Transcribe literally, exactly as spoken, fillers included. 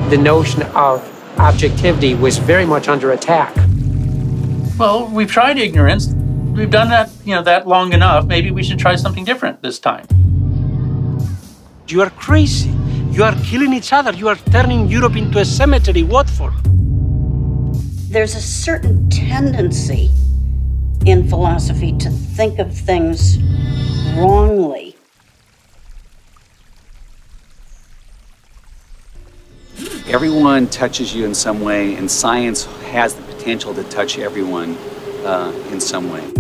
the notion of objectivity was very much under attack. Well, we've tried ignorance. We've done that, you know, that long enough. Maybe we should try something different this time. You are crazy. You are killing each other. You are turning Europe into a cemetery. What for? There's a certain tendency in philosophy to think of things wrongly. Everyone touches you in some way, and science has the potential to touch everyone uh, in some way.